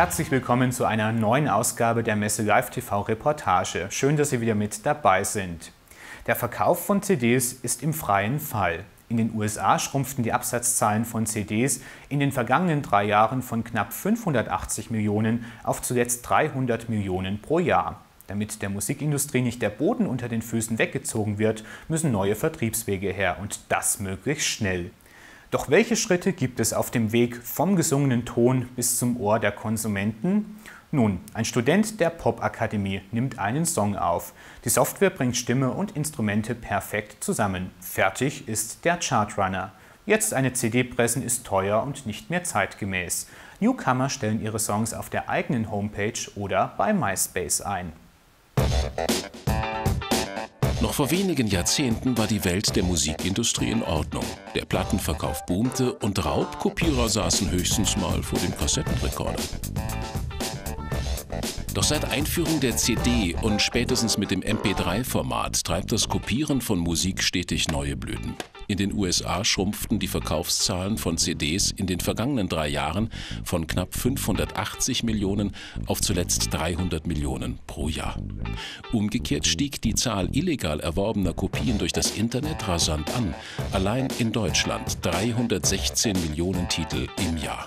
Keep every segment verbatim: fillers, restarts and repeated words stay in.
Herzlich willkommen zu einer neuen Ausgabe der Messe Live T V Reportage. Schön, dass Sie wieder mit dabei sind. Der Verkauf von C Ds ist im freien Fall. In den U S A schrumpften die Absatzzahlen von C Ds in den vergangenen drei Jahren von knapp fünfhundertachtzig Millionen auf zuletzt dreihundert Millionen pro Jahr. Damit der Musikindustrie nicht der Boden unter den Füßen weggezogen wird, müssen neue Vertriebswege her und das möglichst schnell. Doch welche Schritte gibt es auf dem Weg vom gesungenen Ton bis zum Ohr der Konsumenten? Nun, ein Student der Popakademie nimmt einen Song auf. Die Software bringt Stimme und Instrumente perfekt zusammen. Fertig ist der Chartrunner. Jetzt eine C D pressen ist teuer und nicht mehr zeitgemäß. Newcomer stellen ihre Songs auf der eigenen Homepage oder bei MySpace ein. Noch vor wenigen Jahrzehnten war die Welt der Musikindustrie in Ordnung. Der Plattenverkauf boomte und Raubkopierer saßen höchstens mal vor dem Kassettenrekorder. Doch seit Einführung der C D und spätestens mit dem M P drei Format treibt das Kopieren von Musik stetig neue Blüten. In den U S A schrumpften die Verkaufszahlen von C Ds in den vergangenen drei Jahren von knapp fünfhundertachtzig Millionen auf zuletzt dreihundert Millionen pro Jahr. Umgekehrt stieg die Zahl illegal erworbener Kopien durch das Internet rasant an. Allein in Deutschland dreihundertsechzehn Millionen Titel im Jahr.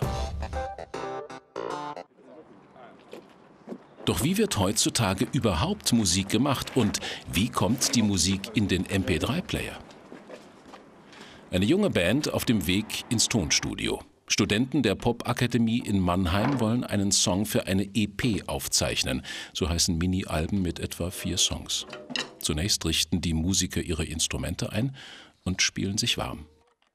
Doch wie wird heutzutage überhaupt Musik gemacht und wie kommt die Musik in den M P drei Player? Eine junge Band auf dem Weg ins Tonstudio. Studenten der Popakademie in Mannheim wollen einen Song für eine E P aufzeichnen. So heißen Mini-Alben mit etwa vier Songs. Zunächst richten die Musiker ihre Instrumente ein und spielen sich warm.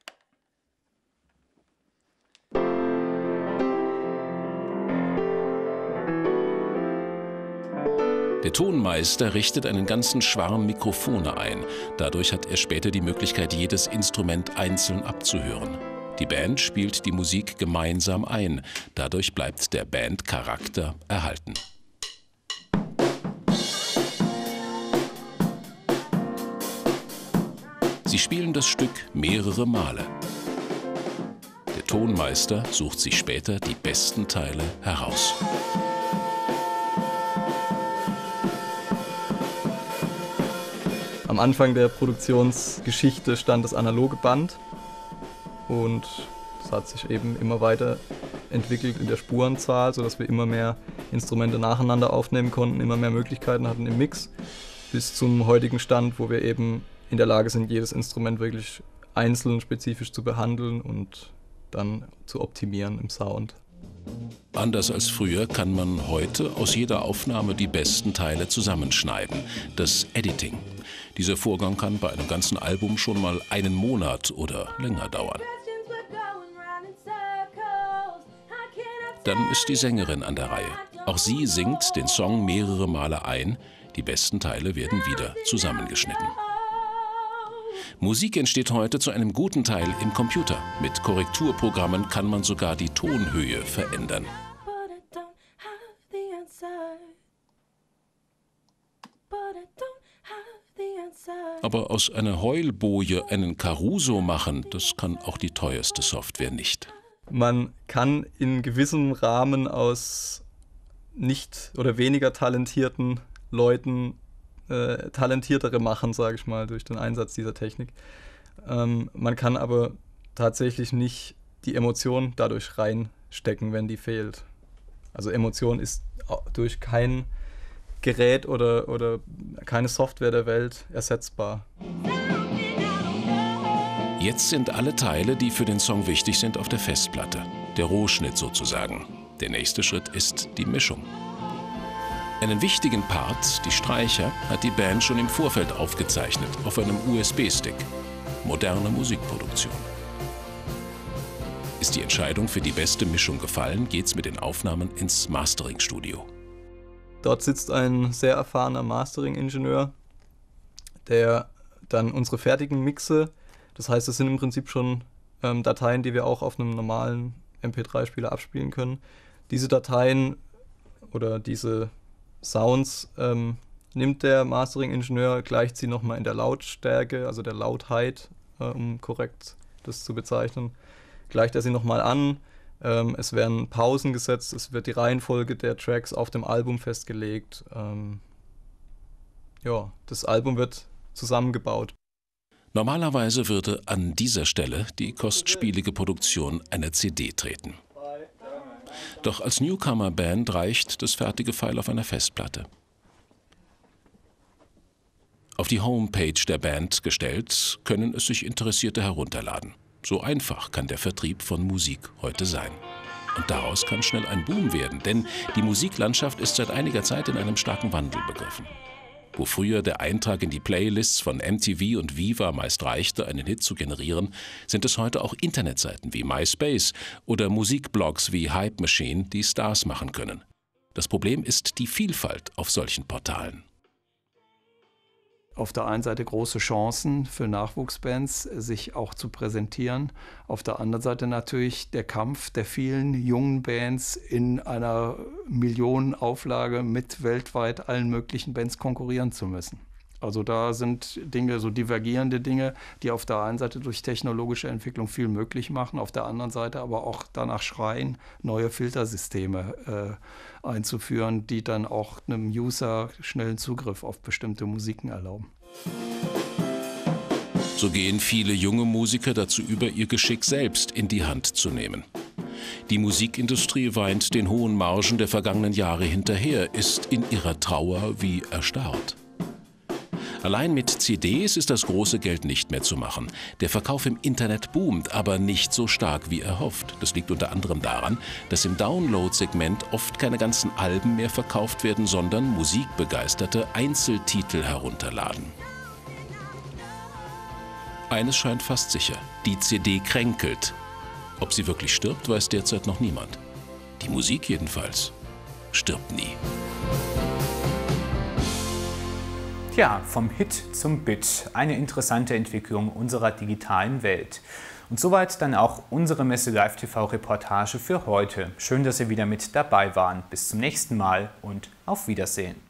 Der Tonmeister richtet einen ganzen Schwarm Mikrofone ein. Dadurch hat er später die Möglichkeit, jedes Instrument einzeln abzuhören. Die Band spielt die Musik gemeinsam ein. Dadurch bleibt der Bandcharakter erhalten. Sie spielen das Stück mehrere Male. Der Tonmeister sucht sich später die besten Teile heraus. Am Anfang der Produktionsgeschichte stand das analoge Band und das hat sich eben immer weiter entwickelt in der Spurenzahl, sodass wir immer mehr Instrumente nacheinander aufnehmen konnten, immer mehr Möglichkeiten hatten im Mix, bis zum heutigen Stand, wo wir eben in der Lage sind, jedes Instrument wirklich einzeln spezifisch zu behandeln und dann zu optimieren im Sound. Anders als früher kann man heute aus jeder Aufnahme die besten Teile zusammenschneiden, das Editing. Dieser Vorgang kann bei einem ganzen Album schon mal einen Monat oder länger dauern. Dann ist die Sängerin an der Reihe. Auch sie singt den Song mehrere Male ein, die besten Teile werden wieder zusammengeschnitten. Musik entsteht heute zu einem guten Teil im Computer. Mit Korrekturprogrammen kann man sogar die Tonhöhe verändern. Aber aus einer Heulboje einen Caruso machen, das kann auch die teuerste Software nicht. Man kann in gewissem Rahmen aus nicht oder weniger talentierten Leuten äh, talentiertere machen, sage ich mal, durch den Einsatz dieser Technik. Ähm, man kann aber tatsächlich nicht die Emotion dadurch reinstecken, wenn die fehlt. Also Emotion ist durch kein Gerät oder, oder keine Software der Welt ersetzbar. Jetzt sind alle Teile, die für den Song wichtig sind, auf der Festplatte. Der Rohschnitt sozusagen. Der nächste Schritt ist die Mischung. Einen wichtigen Part, die Streicher, hat die Band schon im Vorfeld aufgezeichnet, auf einem U S B-Stick. Moderne Musikproduktion. Ist die Entscheidung für die beste Mischung gefallen, geht's mit den Aufnahmen ins Mastering-Studio. Dort sitzt ein sehr erfahrener Mastering-Ingenieur, der dann unsere fertigen Mixe, das heißt, das sind im Prinzip schon ähm, Dateien, die wir auch auf einem normalen M P drei Spieler abspielen können. Diese Dateien oder diese Sounds ähm, nimmt der Mastering-Ingenieur, gleicht sie nochmal in der Lautstärke, also der Lautheit, äh, um korrekt das zu bezeichnen, gleicht er sie nochmal an, Ähm, es werden Pausen gesetzt, es wird die Reihenfolge der Tracks auf dem Album festgelegt. Ähm, ja, das Album wird zusammengebaut. Normalerweise würde an dieser Stelle die kostspielige Produktion einer C D treten. Doch als Newcomer-Band reicht das fertige File auf einer Festplatte. Auf die Homepage der Band gestellt, können es sich Interessierte herunterladen. So einfach kann der Vertrieb von Musik heute sein. Und daraus kann schnell ein Boom werden, denn die Musiklandschaft ist seit einiger Zeit in einem starken Wandel begriffen. Wo früher der Eintrag in die Playlists von M T V und Viva meist reichte, einen Hit zu generieren, sind es heute auch Internetseiten wie MySpace oder Musikblogs wie Hype Machine, die Stars machen können. Das Problem ist die Vielfalt auf solchen Portalen. Auf der einen Seite große Chancen für Nachwuchsbands, sich auch zu präsentieren. Auf der anderen Seite natürlich der Kampf der vielen jungen Bands in einer Millionenauflage mit weltweit allen möglichen Bands konkurrieren zu müssen. Also da sind Dinge, so divergierende Dinge, die auf der einen Seite durch technologische Entwicklung viel möglich machen, auf der anderen Seite aber auch danach schreien, neue Filtersysteme äh, einzuführen, die dann auch einem User schnellen Zugriff auf bestimmte Musiken erlauben. So gehen viele junge Musiker dazu über, ihr Geschick selbst in die Hand zu nehmen. Die Musikindustrie weint den hohen Margen der vergangenen Jahre hinterher, ist in ihrer Trauer wie erstarrt. Allein mit C Ds ist das große Geld nicht mehr zu machen. Der Verkauf im Internet boomt, aber nicht so stark wie erhofft. Das liegt unter anderem daran, dass im Download-Segment oft keine ganzen Alben mehr verkauft werden, sondern musikbegeisterte Einzeltitel herunterladen. Eines scheint fast sicher: die C D kränkelt. Ob sie wirklich stirbt, weiß derzeit noch niemand. Die Musik jedenfalls stirbt nie. Tja, vom Hit zum Bit. Eine interessante Entwicklung unserer digitalen Welt. Und soweit dann auch unsere Messe Live T V-Reportage für heute. Schön, dass Sie wieder mit dabei waren. Bis zum nächsten Mal und auf Wiedersehen.